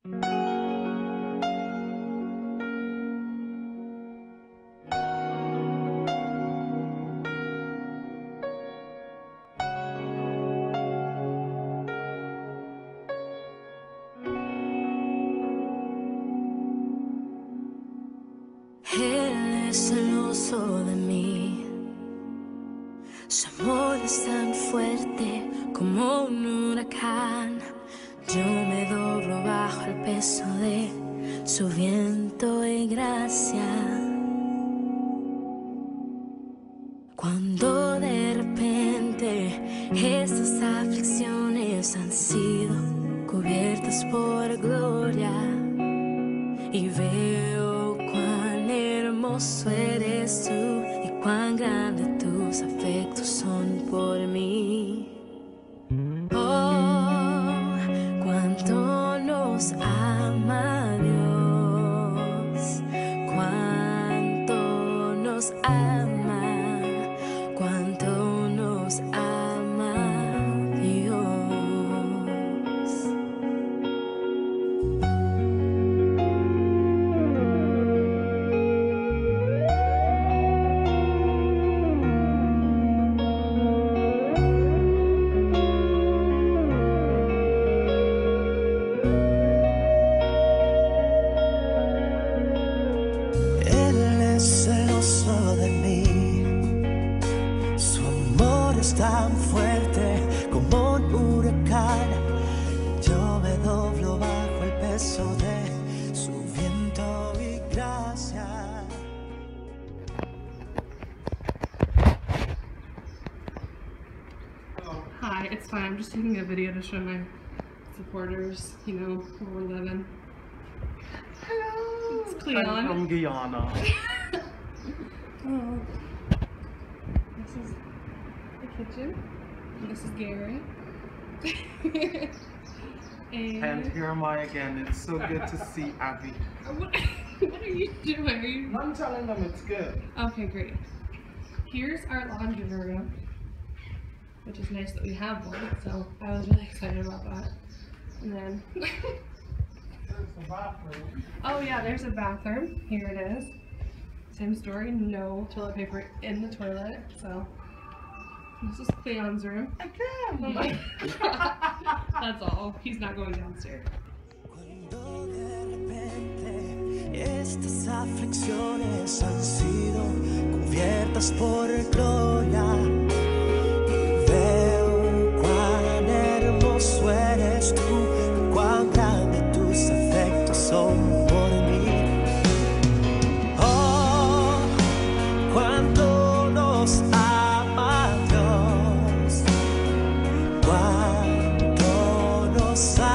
Él es celoso de mí. Su amor es tan fuerte como un huracán. Yo me doblo bajo el peso de su viento y gracia. Cuando de repente estas aflicciones han sido cubiertas por gloria y veo cuán hermoso eres tú y cuán grande tus afectos son por mí. Oh, cuánto nos ama Dios, cuánto nos ama, cuánto nos ama Dios. Tan fuerte como un huracán, yo me doblo bajo el peso de su viento y gracia. Hi, it's fine. I'm just taking a video to show my supporters, you know, where we're living. Hello! It's Cleon. I'm from Guyana. Oh. This is the kitchen. And this is Gary. And here am I again. It's so good to see Abby. What are you doing? I'm telling them it's good. Okay, great. Here's our laundry room, which is nice that we have one, so I was really excited about that. And then There's the bathroom. oh yeah, there's a bathroom. Here it is. Same story, no toilet paper in the toilet, so this is Cleon's room. Again! That's all. He's not going downstairs. Cuando de repente estas aflicciones han sido cubiertas por gloria y veo cuán hermoso eres tú, cuán grande tus afectos son por mí. Oh, cuánto nos ama Dios, cuánto nos ama.